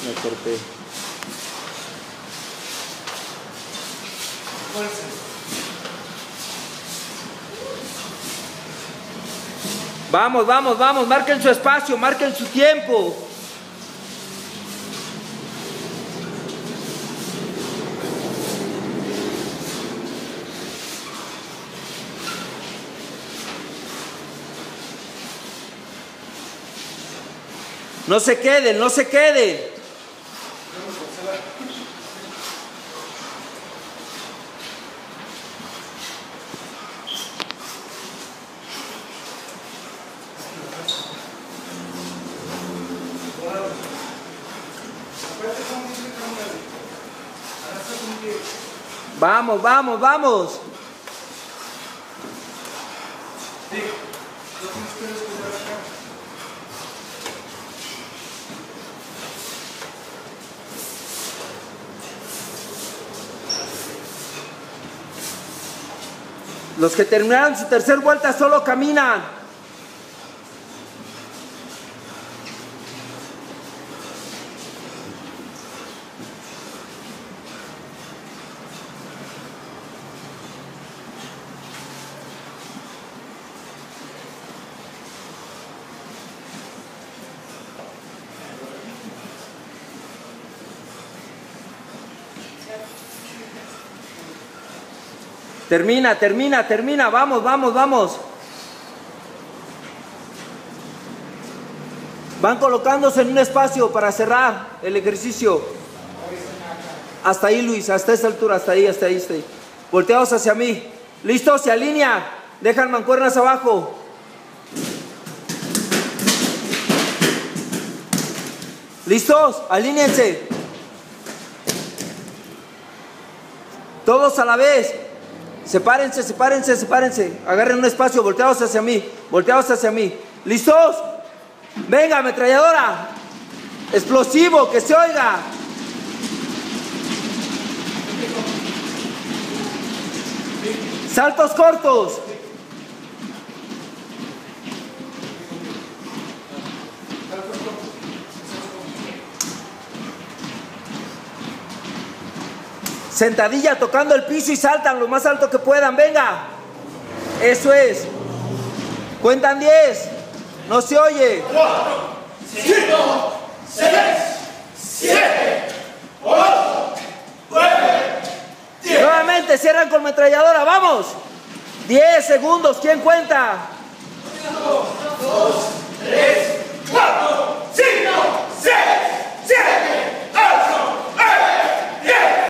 Me corté. Vamos, vamos, vamos, marquen su espacio, marquen su tiempo. No se queden, no se queden. Vamos, vamos, vamos. Los que terminaron su tercera vuelta solo caminan. Termina, termina, termina. Vamos, vamos, vamos. Van colocándose en un espacio para cerrar el ejercicio. Hasta ahí, Luis, hasta esa altura, hasta ahí, hasta ahí, hasta ahí. Volteados hacia mí. ¿Listos? Se alinea. Dejan mancuernas abajo. ¿Listos? Alíñense. Todos a la vez. Sepárense, sepárense, sepárense. Agarren un espacio, volteados hacia mí. Volteados hacia mí. ¿Listos? Venga, ametralladora. Explosivo, que se oiga. Saltos cortos. Sentadilla tocando el piso y saltan lo más alto que puedan. Venga. Eso es. Cuentan 10. No se oye. 4, 5, 6, 7, 8, 9, 10. Nuevamente cierran con metralladora. Vamos. 10 segundos. ¿Quién cuenta? 1, 2, 3,